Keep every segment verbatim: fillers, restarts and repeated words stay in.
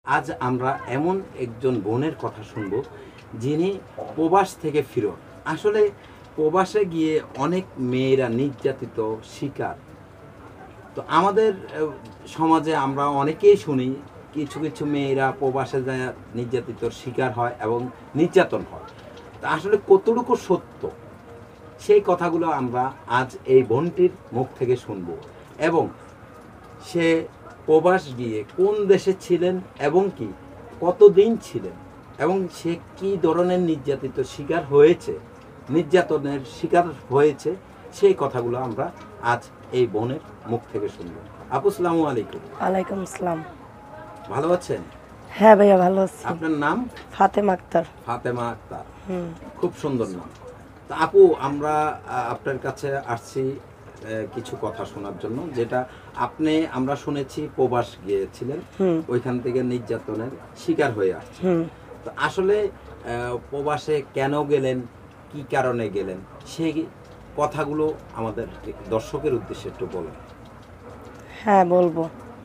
আজ আমরা এমন একজন বোনের কথা শুনব যিনি প্রবাস থেকে ফিরত। আসলে প্রবাসে গিয়ে অনেক মেয়েরা নির্যাতিত শিকার। তো আমাদের সমাজে আমরা অনেকেই শুনি কিছু কিছু মেয়েরা প্রবাসে যায় নির্যাতিতর শিকার হয় এবং নির্যাতন হয়। তা আসলে কতটুকু সত্য সেই কথাগুলো আমরা আজ এই বোনটির মুখ থেকে শুনব, এবং সে প্রবাস গিয়ে কোন দেশে ছিলেন এবং কি কতদিন ছিলেন এবং সে কি ধরনের নির্যাতিত শিকার হয়েছে, নির্যাতনের শিকার হয়েছে, সেই কথাগুলো আমরা আজ এই বোনের মুখ থেকে শুনব। আপু আসসালামু আলাইকুম। ওয়ালাইকুম আসসালাম। ভালো আছেন? হ্যাঁ ভাইয়া ভালো আছি। আপনার নাম? ফাতেমা আক্তার। ফাতেমা আক্তার, হুম। খুব সুন্দর নাম। তা আপু, আমরা আপনার কাছে আসছি কিছু কথা শোনার জন্য, যেটা আপনি আমরা শুনেছি প্রবাস গিয়েছিলেন, ওইখান থেকে নির্যাতনের শিকার হয়ে আসছেন। তো আসলে প্রবাসে কেন গেলেন, কি কারণে গেলেন, সেই কথাগুলো আমাদের দর্শকের উদ্দেশ্যে একটু বলুন। হ্যাঁ বলবো।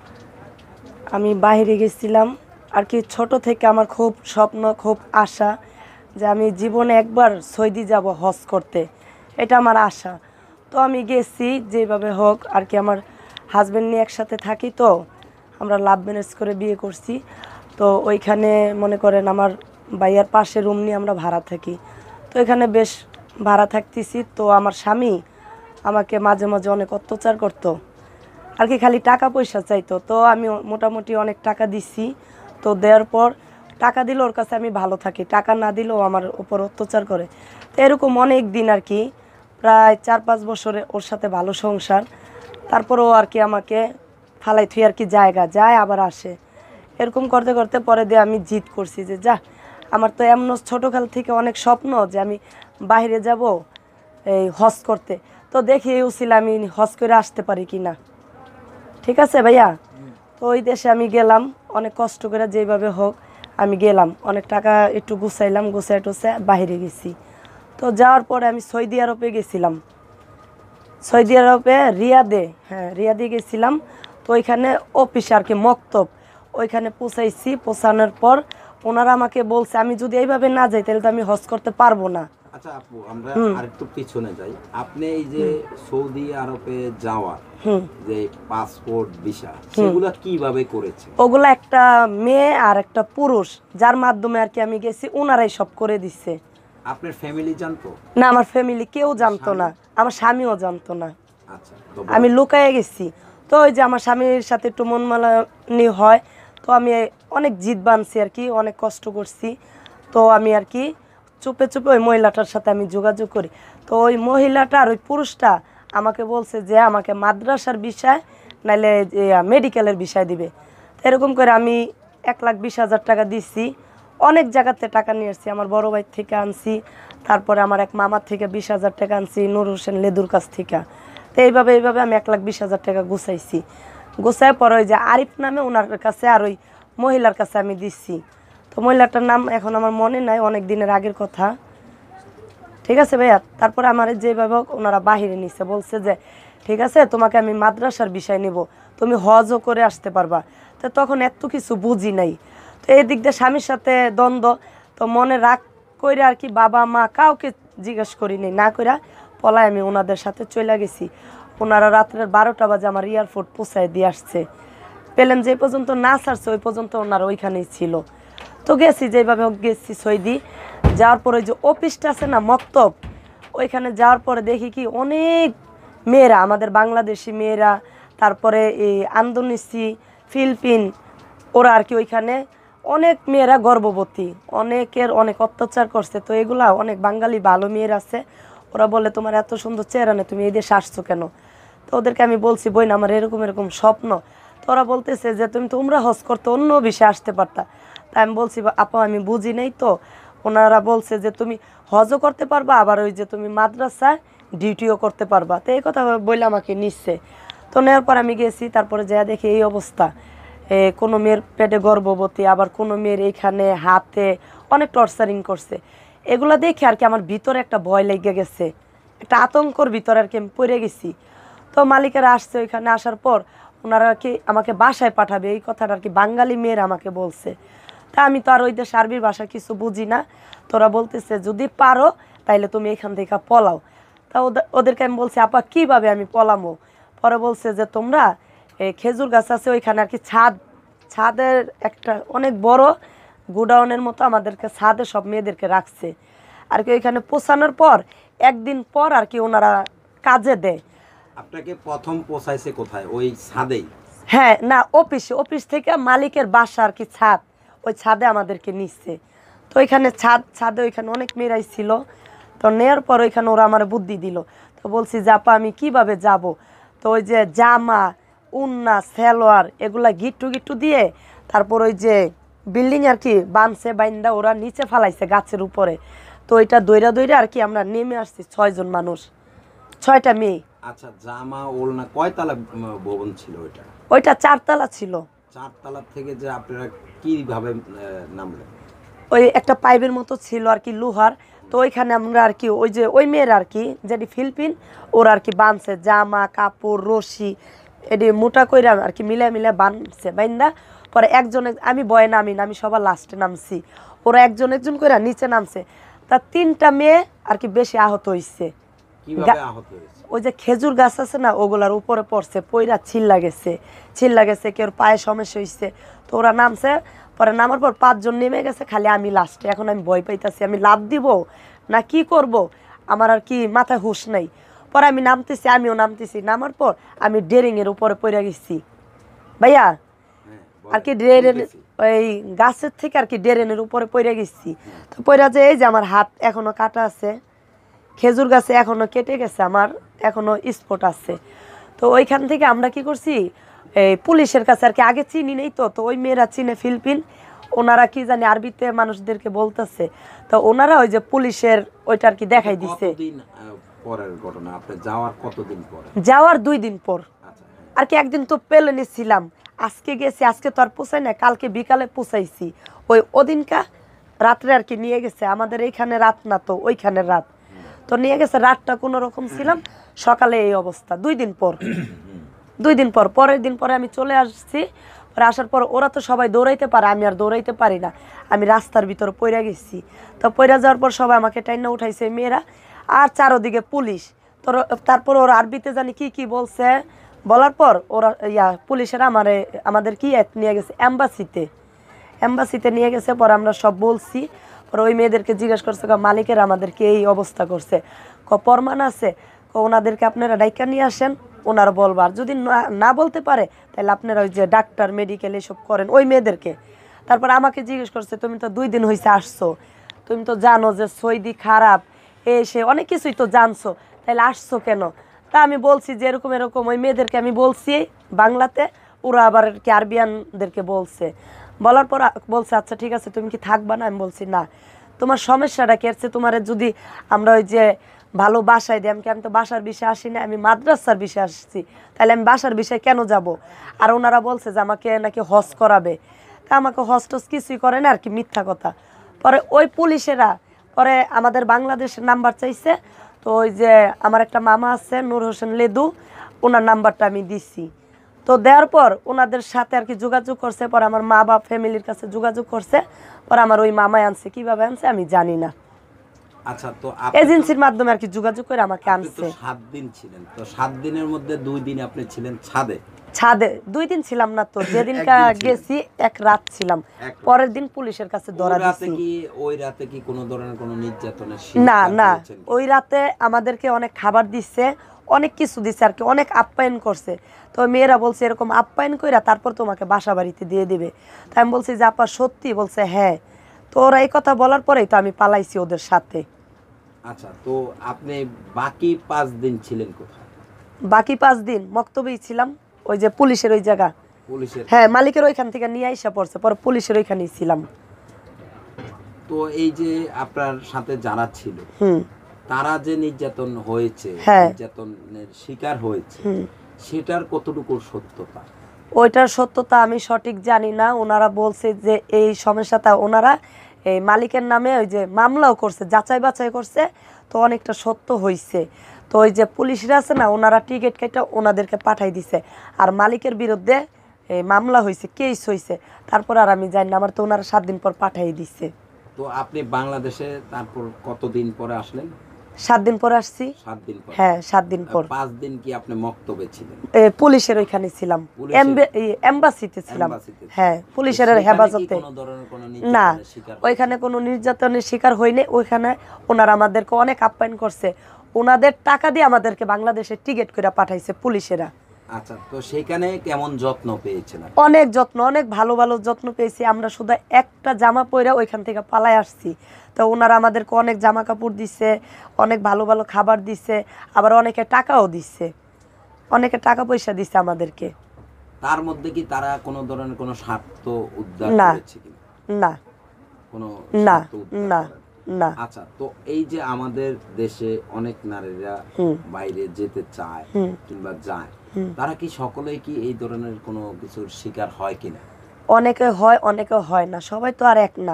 আমি বাইরে গেছিলাম আর কি, ছোট থেকে আমার খুব স্বপ্ন, খুব আশা যে আমি জীবনে একবার সৌদি যাব হজ করতে, এটা আমার আশা। তো আমি গেছি যেভাবে হোক আর কি, আমার হাজব্যান্ড নিয়ে একসাথে থাকি, তো আমরা লাভ ম্যারেজ করে বিয়ে করছি। তো ওইখানে মনে করেন আমার ভাইয়ার পাশে রুম নিয়ে আমরা ভাড়া থাকি। তো এখানে বেশ ভাড়া থাকতেছি। তো আমার স্বামী আমাকে মাঝে মাঝে অনেক অত্যাচার করতো আর কি, খালি টাকা পয়সা চাইতো। তো আমি মোটামুটি অনেক টাকা দিছি। তো দেওয়ার পর টাকা দিলে ওর কাছে আমি ভালো থাকি, টাকা না দিলেও আমার উপর অত্যাচার করে। তো এরকম অনেক দিন আর কি, প্রায় চার পাঁচ বছরে ওর সাথে ভালো সংসার। তারপরও আর কি আমাকে ফালাই থুই আর কি, জায়গা যায় আবার আসে, এরকম করতে করতে পরে দিয়ে আমি জিদ করছি যে যা, আমার তো এমন ছোটোকাল থেকে অনেক স্বপ্ন যে আমি বাইরে যাব এই হজ করতে। তো দেখি উচিল আমি হজ করে আসতে পারি কি না। ঠিক আছে ভাইয়া। তো ওই দেশে আমি গেলাম অনেক কষ্ট করে, যেভাবে হোক আমি গেলাম, অনেক টাকা একটু গুছাইলাম, গুছাই টুছে বাইরে গেছি। তো যাওয়ার পরে আমি সৌদি আরবে গেছিলাম, সৌদি আরবে রিয়াদে, হ্যাঁ রিয়াদে গেছিলাম। তো ওইখানে অফিস আর কি, মক্তব, ওইখানে পৌঁছাইছি। পৌঁছানোর পর ওনারা আমাকে বলছে আমি যদি এইভাবে না যাই তাহলে তো আমি হজ করতে পারবো না। আচ্ছা আপু, আমরা আরেকটু পিছনে যাই। আপনি এই যে সৌদি আরবে যাওয়ার যে পাসপোর্ট ভিসা, সেগুলো কিভাবে করেছে? ওগুলা একটা মেয়ে আর একটা পুরুষ, যার মাধ্যমে আর কি আমি গেছি, ওনারাই সব করে দিচ্ছে। আপনার ফ্যামিলি জানতো না? আমার ফ্যামিলি কেউ জানতো না, আমার স্বামীও জানতো না। আচ্ছা, আমি লুকায়ে গেছি। তো ওই যে আমার স্বামীর সাথে একটু মন মালানি হয়, তো আমি অনেক জিদ বানছি আর কি, অনেক কষ্ট করছি। তো আমি আর কি চুপে চুপে ওই মহিলাটার সাথে আমি যোগাযোগ করি। তো ওই মহিলাটা আর ওই পুরুষটা আমাকে বলছে যে আমাকে মাদ্রাসার বিষয় নাইলে মেডিকেলের বিষয় দিবে। তো এরকম করে আমি এক লাখ বিশ হাজার টাকা দিচ্ছি। অনেক জায়গাতে টাকা নিয়ে আসছি, আমার বড় ভাই থেকে আনছি, তারপরে আমার এক মামার থেকে বিশ হাজার টাকা আনছি, নূর হোসেন লেদুর কাছ থেকে। তো এইভাবে এইভাবে আমি এক লাখ বিশ হাজার টাকা গুছাইছি। গুছায় পরে ওই যে আরিফ নামে ওনার কাছে আর ওই মহিলার কাছে আমি দিচ্ছি। তো মহিলাটার নাম এখন আমার মনে নাই, অনেক দিনের আগের কথা। ঠিক আছে ভাইয়া। তারপরে আমার যেভাবে ওনারা বাহিরে নিছে, বলছে যে ঠিক আছে তোমাকে আমি মাদ্রাসার বিষয় নিব, তুমি হজও করে আসতে পারবা। তো তখন এত কিছু বুঝি নাই। তো এই দিক দিয়ে স্বামীর সাথে দ্বন্দ্ব, তো মনে রাগ করে আর কি বাবা মা কাউকে জিজ্ঞেস করিনি, না করে পলায় আমি ওনাদের সাথে চলে গেছি। ওনারা রাত্রের বারোটা বাজে আমার এয়ারপোর্ট পৌঁছায় দিয়ে আসছে। প্লেন যে পর্যন্ত না ছাড়ছে ওই পর্যন্ত ওনারা ওইখানেই ছিল। তো গেছি যেভাবে গেছি সৌদি। যাওয়ার পরে যে অফিসটা আছে না মক্তব, ওইখানে যাওয়ার পরে দেখি কি অনেক মেয়েরা, আমাদের বাংলাদেশি মেয়েরা, তারপরে এই ইন্দোনেশি, ফিলিপিন, ওরা আর কি ওইখানে অনেক মেয়েরা গর্ভবতী, অনেকের অনেক অত্যাচার করছে। তো এগুলা অনেক বাঙালি ভালো মেয়ের আছে, ওরা বলে তোমার এত সুন্দর চেহারা নেই, তুমি এই দেশে আসছো কেন? তো ওদেরকে আমি বলছি বই না আমার এরকম এরকম স্বপ্ন। তো ওরা বলতেছে যে তুমি তোমরা হজ করতে অন্য বিষয়ে আসতে পারতা। তাই আমি বলছি আপা আমি বুঝি নেই। তো ওনারা বলছে যে তুমি হজও করতে পারবা, আবার ওই যে তুমি মাদ্রাসায় ডিউটিও করতে পারবা। তো এই কথা বলে আমাকে নিচ্ছে। তো নেওয়ার পর আমি গেছি, তারপরে যা দেখি এই অবস্থা, কোনো মেয়ের পেটে গর্ভবতী, আবার কোনো মেয়ের এইখানে হাতে অনেক টর্চারিং করছে। এগুলো দেখে আর কি আমার ভিতরে একটা ভয় লেগে গেছে, একটা আতঙ্কর ভিতরে আর কি আমি পড়ে গেছি। তো মালিকেরা আসছে, ওইখানে আসার পর ওনারা আর কি আমাকে বাসায় পাঠাবে, এই কথাটা আর কি বাঙালি মেয়েরা আমাকে বলছে। তা আমি তো আর ওই দেশ আরবির ভাষা কিছু বুঝি না। তোরা বলতেছে যদি পারো তাইলে তুমি এখান থেকে পলাও। তা ওদের ওদেরকে আমি বলছি আপা কীভাবে আমি পলামো? পরে বলছে যে তোমরা এই খেজুর গাছ আছে ওইখানে আর কি ছাদ, ছাদের একটা অনেক বড় গোডাউনের মতো আমাদেরকে ছাদে সব মেয়েদেরকে রাখছে আর কি। ওইখানে পৌঁছানোর পর একদিন পর আর কি ওনারা কাজে দেয়। আপনাকে প্রথম পৌঁছাইছে কোথায়? ওই ছাদেই? হ্যাঁ, না অফিসে, অফিস থেকে মালিকের বাসা আর কি ছাদ, ওই ছাদে আমাদেরকে নিচ্ছে। তো ওইখানে ছাদ, ছাদে ওইখানে অনেক মেয়েরাই ছিল। তো নেওয়ার পর ওইখানে ওরা আমার বুদ্ধি দিল। তো বলছি যে আপা আমি কিভাবে যাব? তো ওই যে জামা, উন্না, সালোয়ার এগুলা গিট্টু গিট্টু দিয়ে তারপর ওই যে বিল্ডিং আর কি বানছে, বাইন্দা ওরা নিচে ফালাইছে গাছের উপরে। তো ওইটা দইরা দইরা আর কি আমরা নেমে আসছি ছয়জন মানুষ, ছয়টা মেয়ে। আচ্ছা, জামা ওলনা কয়তলা উম, ভবন ছিল ওইটা? ওইটা চারতলা ছিল। চারতলা থেকে যে আপনারা কিভাবে আহ, নামলেন? ওই একটা পাইপের মতো ছিল আর কি লোহার। তো ওইখানে আমরা আর কি ওই যে ওই মেয়ের আর কি যেটি ফিলিপিন ওরা আর কি বানছে জামা কাপড় রশি এটি মোটা কইরা আর কি মিলে মিলে বানছে বাইন্দা। পরে একজন আমি বয়ে নামি না, আমি সবার লাস্টে নামছি, ওরা একজন একজন কইরা নিচে নামছে। তা তিনটা মেয়ে আর কি বেশি আহত হইছে। কিভাবে আহত হয়েছে? ওই যে খেজুর গাছ আছে না ওগুলার উপরে পড়ছে, পইরা ছিল্লা গেছে, ছিল্লা গেছে, কেউ পায়ে সমস্যা হয়েছে। তো ওরা নামছে, পরে নামার পর পাঁচজন নেমে গেছে, খালি আমি লাস্টে। এখন আমি ভয় পাইতাছি আমি লাভ দিব না কি করব, আমার আর কি মাথায় হুঁশ নাই। পরে আমি নামতেছি, আমিও নামতেছি, নামার পর আমি ডেরিং এর উপরে পড়ে গেছি ভাইয়া আর কি। ড্রেন ওই গাছের থেকে আর কি ড্রেনের উপরে পড়ে গেছি। তো পড়ে যে এই যে আমার হাত এখনো কাটা আছে, খেজুর গাছে এখনো কেটে গেছে, আমার এখনো স্পট আছে। তো ওইখান থেকে আমরা কি করছি এই পুলিশের কাছে আর কি, আগে চিনি নেই তো, তো ওই মেয়েরা চিনে ফিলিপিন, ওনারা কি জানি আরবিতে মানুষদেরকে বলতেছে। তো ওনারা ওই যে পুলিশের ওইটা আর কি দেখাই দিছে। কতদিন আহ, পরের ঘটনা? আপনি যাওয়ার কতদিন পরে? যাওয়ার দুই দিন পর আচ্ছা, হ্যাঁ। আর কি। একদিন তো প্লেনে ছিলাম, আজকে গেছি, আজকে তো আর পৌঁছাই না, কালকে বিকালে পৌঁছাইছি। ওই ওদিনকা রাত্রে আর কি নিয়ে গেছে, আমাদের এইখানে রাত না তো ওইখানে রাত। তো নিয়ে গেছে, রাতটা কোনো রকম ছিলাম, সকালে এই অবস্থা। দুই দিন পর দুই দিন পর পরের দিন পরে আমি চলে আসছি। পরে আসার পর ওরা তো সবাই দৌড়াইতে পারে, আমি আর দৌড়াইতে পারি না, আমি রাস্তার ভিতরে পইরা গেছি। তো পইরা যাওয়ার পর সবাই আমাকে টাইনা উঠাইছে মেয়েরা, আর চারোদিকে পুলিশ। তো তারপর ওরা আরবিতে জানি কি কি বলছে, বলার পর ওরা ইয়া পুলিশেরা আমারে আমাদের কি নিয়ে গেছে এম্বাসিতে, এম্বাসিতে নিয়ে গেছে। পরে আমরা সব বলছি। পরে ওই মেয়েদেরকে জিজ্ঞেস করছে মালিকের আমাদেরকে এই অবস্থা করছে, ক প্রমাণ আছে, ক ওনাদেরকে আপনারা ডাইকা নিয়ে আসেন, ওনারা বলবার। যদি না বলতে পারে তাহলে আপনারা ওই যে ডাক্তার মেডিকেল এসব করেন ওই মেয়েদেরকে। তারপর আমাকে জিজ্ঞেস করছে তুমি তো দুই দিন হয়েছে আসছো, তুমি তো জানো যে সৌদি খারাপ, এ সে অনেক কিছুই তো জানছো, তাহলে আসছো কেন? তা আমি বলছি যে এরকম এরকম, ওই মেয়েদেরকে আমি বলছি বাংলাতে, ওরা আবার কি আরবিয়ানদেরকে বলছে। বলার পর বলছে আচ্ছা ঠিক আছে তুমি কি থাকবা না? আমি বলছি না। তোমার সমস্যাটা কি আছে? তোমার যদি আমরা ওই যে ভালো বাসায় দিই, আমি কি আমি তো বাসার বিষয়ে আসি না, আমি মাদ্রাসার বিষয়ে আসছি, তাহলে আমি বাসার বিষয়ে কেন যাব? আর ওনারা বলছে যে আমাকে নাকি হজ করাবে, তা আমাকে হজ টজ কিছুই করে না আর কি, মিথ্যা কথা। পরে ওই পুলিশেরা পরে আমাদের বাংলাদেশের নাম্বার চাইছে। তো ওই যে আমার একটা মামা আছে নূর হোসেন লেদু, ওনার নাম্বারটা আমি দিছি। তো দেওয়ার পর ওনাদের সাথে আর কি যোগাযোগ করছে, পর আমার মা বাপ ফ্যামিলির কাছে যোগাযোগ করছে, পর আমার ওই মামাই আনছে, কিভাবে আনছে আমি জানি না। আচ্ছা, তো এজেন্সির মাধ্যমে আর কি যোগাযোগ করে আমাকে আনছে। সাত দিন ছিলেন, তো সাত দিনের মধ্যে দুই দিন আপনি ছিলেন ছাদে? ছাদে দুই দিন ছিলাম না তো, যেদিনকা গেছি এক রাত ছিলাম, পরের দিন পুলিশের কাছে ধরা দিছি। কি ওই রাতে কি কোনো ধরনের কোনো নির্যাতনের না না, ওই রাতে আমাদেরকে অনেক খাবার দিচ্ছে, অনেক কিছু দিচ্ছে আর কি, অনেক আপ্যায়ন করছে। তো মেয়েরা বলছে এরকম আপ্যায়ন কইরা তারপর তোমাকে বাসা বাড়িতে দিয়ে দিবে। তাই আমি বলছি যে আপা সত্যি? বলছে হ্যাঁ। তো ওরা এই কথা বলার পরেই তো আমি পালাইছি ওদের সাথে। আচ্ছা, তো আপনি বাকি পাঁচ দিন ছিলেন কোথায়? বাকি পাঁচ দিন মক্তবেই ছিলাম, ওই যে পুলিশের ওই জায়গা। পুলিশের? হ্যাঁ, মালিকের ওইখান থেকে নিয়ে আইসা পড়ছে, পরে পুলিশের ওইখানেই ছিলাম। তো এই যে আপনার সাথে যারা ছিল তারা যে নির্যাতন হয়েছে, নির্যাতনের শিকার হয়েছে, সেটার কতটুকু সত্যতা? ওইটার সত্যতা আমি সঠিক জানি না। ওনারা বলছে যে এই সমস্যাটা ওনারা এই মালিকের নামে ওই যে মামলাও করছে, যাচাই বাছাই করছে, তো অনেকটা সত্য হয়েছে। তো ওই যে পুলিশরা আছে না, ওনারা টিকিট কেটে ওনাদেরকে পাঠাই দিছে, আর মালিকের বিরুদ্ধে এই মামলা হয়েছে, কেস হয়েছে, তারপর আর আমি জানি না, আমার তো ওনারা সাত দিন পর পাঠাই দিছে। তো আপনি বাংলাদেশে তারপর কতদিন পরে আসলেন? সাত দিন পর আসছি। সাত দিন পর? হ্যাঁ, সাত দিন পর। পাঁচ দিন কি আপনি মক্তবে ছিলেন? এ, পুলিশের ওইখানে ছিলাম, এমবাসিতে ছিলাম। হ্যাঁ, পুলিশের হেফাজতে। না, ওইখানে কোনো নির্যাতনের শিকার হয়নি। ওইখানে ওনারা আমাদেরকে অনেক আপ্যায়ন করছে, ওনাদের টাকা দিয়ে আমাদেরকে বাংলাদেশে টিকিট করে পাঠাইছে পুলিশেরা। আচ্ছা, তো সেখানে কেমন যত্ন পেয়েছেন? অনেক যত্ন, অনেক ভালো ভালো যত্ন পেয়েছি। আমরা শুধু একটা জামা পরে ওইখান থেকে পালায় আসছি, তো ওনারা আমাদেরকে অনেক জামা কাপড় দিচ্ছে, অনেক ভালো ভালো খাবার দিচ্ছে, আবার অনেকে টাকাও দিচ্ছে, অনেকে টাকা পয়সা দিচ্ছে আমাদেরকে। তার মধ্যে কি তারা কোনো ধরনের কোনো স্বার্থ উদ্ধার করেছে কিনা? না, কোনো না, স্বার্থ উদ্ধার না, করেনি? না। আচ্ছা, তো এই যে আমাদের দেশে অনেক নারীরা বাইরে যেতে চায় কিংবা যায়, তারা কি সকলেই কি এই ধরনের কোনো কিছুর শিকার হয় কিনা? অনেকে হয়, অনেকে হয় না, সবাই তো আর এক না।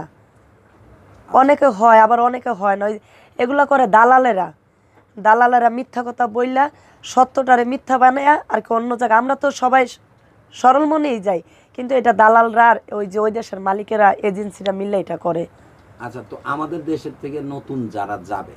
অনেকে হয়, আবার অনেকে হয় না। এগুলা করে দালালেরা, দালালেরা মিথ্যা কথা বললা সত্যটারে মিথ্যা বানায়া আর কি অন্য জায়গায়। আমরা তো সবাই সরল মনেই যাই, কিন্তু এটা দালালরা আর ওই যে ওই দেশের মালিকেরা, এজেন্সিরা মিললে এটা করে। আচ্ছা, তো আমাদের দেশের থেকে নতুন যারা যাবে,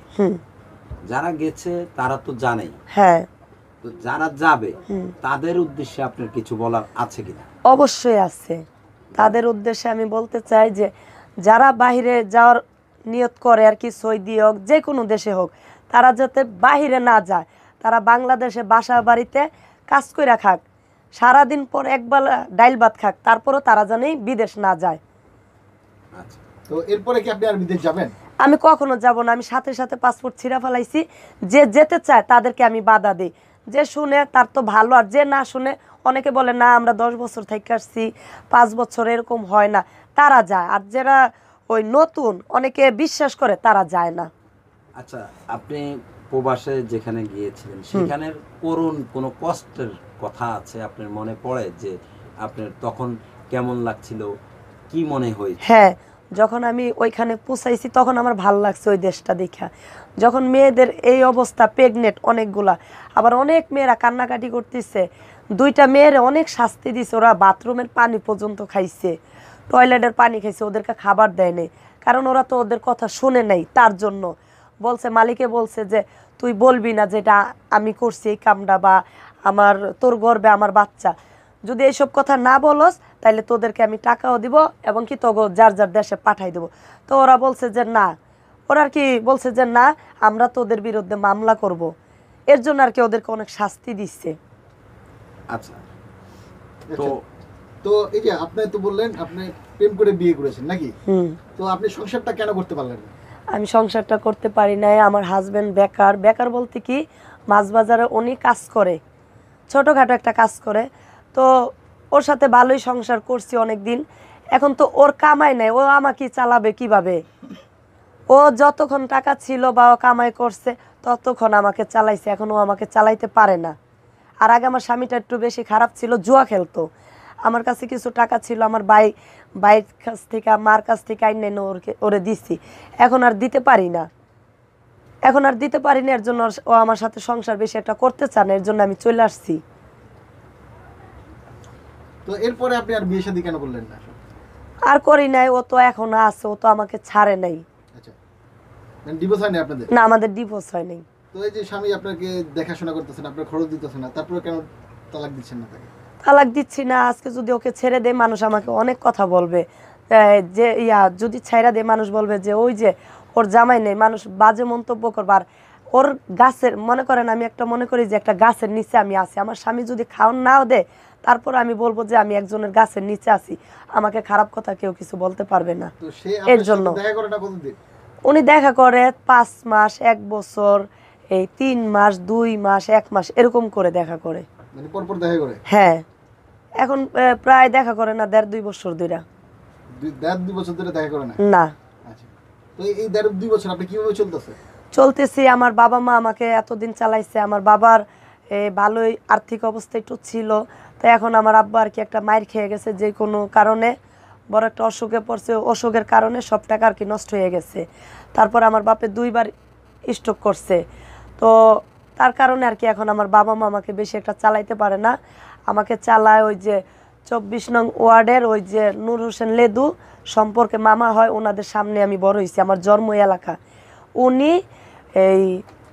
যারা গেছে তারা তো জানেই, হ্যাঁ, তো যারা যাবে তাদের উদ্দেশ্যে আপনার কিছু বলার আছে কিনা? অবশ্যই আছে। তাদের উদ্দেশ্যে আমি বলতে চাই যে যারা বাহিরে যাওয়ার নিয়ত করে আর কি, সৌদি হোক যে কোনো দেশে হোক, তারা যাতে বাহিরে না যায়, তারা বাংলাদেশে বাসা বাড়িতে কাজ করে খাক, সারাদিন পর একবেলা ডাইল ভাত খাক, তারপরও তারা জানি বিদেশ না যায়। আচ্ছা, তো এরপরে কি আপনি আর বিদেশ যাবেন? আমি কখনো যাব না। আমি সাথে সাথে পাসপোর্ট ছিঁড়া ফেলাইছি। যে যেতে চায় তাদেরকে আমি বাধা দিই, যে শুনে তার তো ভালো, আর যে না শুনে, অনেকে বলে না আমরা দশ বছর থেকে আসছি, পাঁচ বছর, এরকম হয় না, তারা যায়। আর যারা ওই নতুন অনেকে বিশ্বাস করে, তারা যায় না। আচ্ছা, আপনি প্রবাসে যেখানে গিয়েছিলেন সেখানের করুণ কোনো কষ্টের কথা আছে আপনার মনে পড়ে, যে আপনার তখন কেমন লাগছিল, কি মনে হয়েছে? হ্যাঁ, যখন আমি ওইখানে পৌঁছাইছি তখন আমার ভালো লাগছে ওই দেশটা দেখা। যখন মেয়েদের এই অবস্থা, প্রেগনেন্ট অনেকগুলা, আবার অনেক মেয়েরা কান্নাকাটি করতেছে, দুইটা মেয়ের অনেক শাস্তি দিছে, ওরা বাথরুমের পানি পর্যন্ত খাইছে, টয়লেটের পানি খাইছে, ওদেরকে খাবার দেয় নাই, কারণ ওরা তো ওদের কথা শুনে নাই। তার জন্য বলছে, মালিকে বলছে যে তুই বলবি না যেটা আমি করছি এই কামটা, বা আমার তোর গর্বে আমার বাচ্চা, যদি এইসব কথা না বলস তাহলে তোদেরকে আমি টাকাও দিব এবং কি তোকে যার যার দেশে পাঠাই দেবো। তো ওরা বলছে যে না, ওরা আর কি বলছে যে না, আমরা তোদের বিরুদ্ধে মামলা করব, এর জন্য আর কি ওদেরকে অনেক শাস্তি দিচ্ছে। আচ্ছা, তো তো এই যে আপনি তো বললেন আপনি প্রেম করে বিয়ে করেছেন নাকি? হুম। তো আপনি সংসারটা কেন করতে পারলেন না? আমি সংসারটা করতে পারি নাই। আমার হাজবেন্ড বেকার। বেকার বলতে কি, মাছ বাজারে উনি কাজ করে, ছোটোখাটো একটা কাজ করে। তো ওর সাথে ভালোই সংসার করছি অনেক দিন। এখন তো ওর কামাই নাই, ও আমাকে চালাবে কিভাবে? ও যতক্ষণ টাকা ছিল বা ও কামাই করছে ততক্ষণ আমাকে চালাইছে, এখন ও আমাকে চালাইতে পারে না। আর আগে আমার স্বামীটা একটু বেশি খারাপ ছিল, জুয়া খেলতো। আমার কাছে কিছু টাকা ছিল, আমার ভাই ভাইয়ের কাছ থেকে, মার কাছ থেকে আইন নেন ওরকে ওরে দিচ্ছি, এখন আর দিতে পারি না। এখন আর দিতে পারি না, এর জন্য ও আমার সাথে সংসার বেশি একটা করতে চান, এর জন্য আমি চলে আসছি। তো এরপরে আপনি আর বিয়ে শাদী কেন করলেন না? আর করি নাই, ও তো এখন আছে, ও তো আমাকে ছাড়ে নাই। আচ্ছা, মানে ডিভোর্স হয়নি আপনাদের? না, আমাদের ডিভোর্স হয় নাই। তো এই যে স্বামী আপনাকে দেখাশোনা করতেছেন, আপনার খরচ দিতেছে না, তারপরে কেন তালাক দিচ্ছেন না তাকে? তালাক দিচ্ছি না। আজকে যদি ওকে ছেড়ে দেয়, মানুষ আমাকে অনেক কথা বলবে, যে ইয়া যদি ছেড়ে দেয় মানুষ বলবে যে ওই যে ওর জামাই নেই, মানুষ বাজে মন্তব্য করবে। আর ওর গাছের, মনে করেন আমি একটা মনে করি যে একটা গাছের নিচে আমি আছি, আমার স্বামী যদি খাওয়ান নাও দেয়, তারপর আমি বলবো যে আমি একজনের গাছের নিচে আছি, আমাকে খারাপ কথা কেউ কিছু বলতে পারবে না। এর জন্য উনি দেখা করে পাঁচ মাস, এক বছর, এই তিন মাস, দুই মাস, এক মাস, এরকম করে দেখা করে। মানে পরপর দেখা করে? হ্যাঁ, এখন প্রায় দেখা করে না, দেড় দুই বছর ধরে। দেড় দুই বছর ধরে দেখা করে না? না। আচ্ছা, তো এই দেড় দুই বছর আপনি কিভাবে চলতেছে? চলতেছি। আমার বাবা মা আমাকে এতদিন চালাইছে। আমার বাবার ভালোই আর্থিক অবস্থা একটু ছিল, তো এখন আমার আব্বা আর কি একটা মাইর খেয়ে গেছে, যে কোনো কারণে বড় একটা অসুখে পড়ছে, অসুখের কারণে সব টাকা আর কি নষ্ট হয়ে গেছে। তারপর আমার বাপে দুইবার স্ট্রোক করছে। তো তার কারণে আর কি এখন আমার বাবা মা আমাকে বেশি একটা চালাইতে পারে না, আমাকে চালায় ওই যে চব্বিশ নং ওয়ার্ডের ওই যে নূর হোসেন লেদু সম্পর্কে মামা হয়, ওনাদের সামনে আমি বড় হয়েছি, আমার জন্ম এলাকা। উনি এই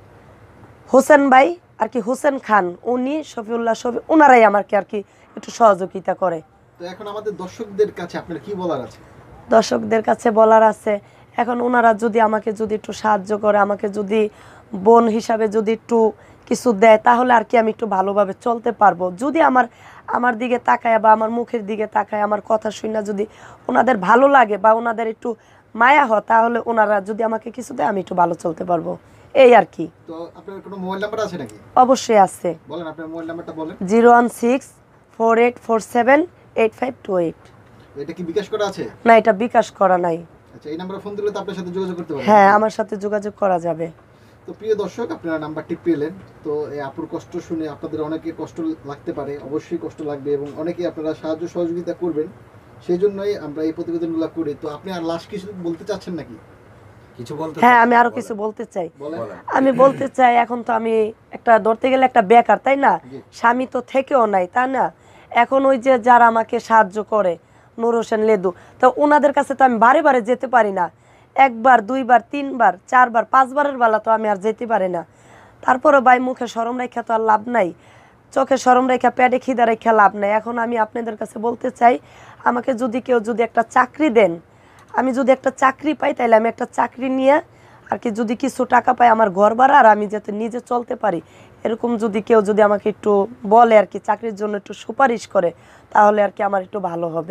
হোসেন ভাই আর কি, হোসেন খান, উনি শফিউল্লাহ শফি, ওনারাই আমাকে আর কি একটু সহযোগিতা করে। তো এখন আমাদের দর্শকদের কাছে আপনার কি বলার আছে? দর্শকদের কাছে বলার আছে, এখন ওনারা যদি আমাকে যদি একটু সাহায্য করে, আমাকে যদি বোন হিসাবে যদি একটু কিছু দেয়, তাহলে আর কি আমি একটু ভালোভাবে চলতে পারবো। যদি আমার আমার দিকে তাকায় বা আমার মুখের দিকে তাকায়, আমার কথা শুনে যদি ওনাদের ভালো লাগে বা ওনাদের একটু মায়া হয়, তাহলে ওনারা যদি আমাকে কিছু দেয়, আমি একটু ভালো চলতে পারবো, এই আর কি। তো আপনার কোনো মোবাইল নাম্বার আছে নাকি? অবশ্যই আছে। বলেন আপনার মোবাইল নাম্বারটা বলেন। Zero one six four eight four seven eight five two eight. এটা কি বিকাশ করা আছে? না, এটা বিকাশ করা নাই। আচ্ছা, এই নাম্বারে ফোন দিলে তো আপনার সাথে যোগাযোগ করতে পারবেন? হ্যাঁ, আমার সাথে যোগাযোগ করা যাবে। তো প্রিয় দর্শক, আপনারা নাম্বারটি পেলেন। তো এই আপুর কষ্ট শুনে আপনাদের অনেকে কষ্ট লাগতে পারে, অবশ্যই কষ্ট লাগবে, এবং অনেকে আপনারা সাহায্য সহযোগিতা করবেন, সেই জন্যই আমরা এই প্রতিবেদনগুলো করি। তো আপনি আর লাস্ট কিছু বলতে চাচ্ছেন নাকি? কিছু বলতে? হ্যাঁ, আমি আরো কিছু বলতে চাই। বলেন। আমি বলতে চাই, এখন তো আমি একটা ধরতে গেলে একটা বেকার, তাই না? জি। স্বামী তো থেকেও নাই, তাই না? এখন ওই যে যারা আমাকে সাহায্য করে, নূর হোসেন লেদু, তো ওনাদের কাছে তো আমি বারে বারে যেতে পারি না। একবার, দুইবার, তিনবার, চারবার, পাঁচবারের বেলা তো আমি আর যেতে পারি না। তারপরে ভাই, মুখে শরম রেখা তো আর লাভ নাই, চোখে শরম রেখা, পেটে খিদা রেখা লাভ নাই। এখন আমি আপনাদের কাছে বলতে চাই, আমাকে যদি কেউ যদি একটা চাকরি দেন, আমি যদি একটা চাকরি পাই, তাহলে আমি একটা চাকরি নিয়ে আর কি যদি কিছু টাকা পাই, আমার ঘর ভাড়া আর আমি যাতে নিজে চলতে পারি, এরকম যদি কেউ যদি আমাকে একটু বলে আর কি, চাকরির জন্য একটু সুপারিশ করে, তাহলে আর কি আমার একটু ভালো হবে।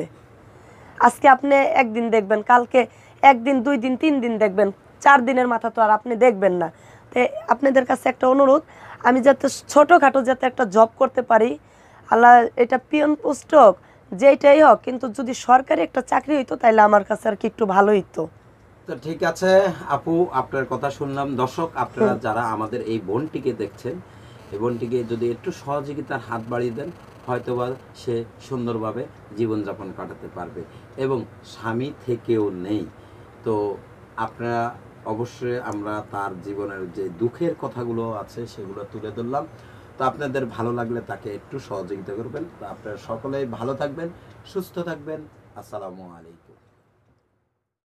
আজকে আপনি একদিন দেখবেন, কালকে একদিন, দুই দিন, তিন দিন দেখবেন, চার দিনের মাথা তো আর আপনি দেখবেন না। তো আপনাদের কাছে একটা অনুরোধ, আমি যাতে ছোটোখাটো যাতে একটা জব করতে পারি, আল্লাহ এটা পিয়ন পোস্ট হোক, যেটাই হোক, কিন্তু যদি সরকারি একটা চাকরি হইতো, তাহলে আমার কাছে আর কি একটু ভালো হইতো। তো ঠিক আছে আপু, আপনার কথা শুনলাম। দর্শক, আপনারা যারা আমাদের এই বোনটিকে দেখছেন, এই বোনটিকে যদি একটু সহযোগিতার হাত বাড়িয়ে দেন, হয়তোবা সে সুন্দরভাবে জীবনযাপন কাটাতে পারবে, এবং স্বামী থেকেও নেই। তো আপনারা অবশ্যই, আমরা তার জীবনের যে দুঃখের কথাগুলো আছে সেগুলো তুলে ধরলাম। তো আপনাদের ভালো লাগলে তাকে একটু সহযোগিতা করবেন। তো আপনারা সকলেই ভালো থাকবেন, সুস্থ থাকবেন। আসসালামু আলাইকুম।